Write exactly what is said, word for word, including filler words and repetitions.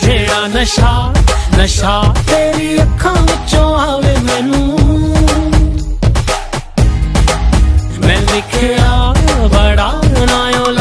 जेड़ा नशा नशा तेरी अखां विचों आवे मैनू मैं लिखिया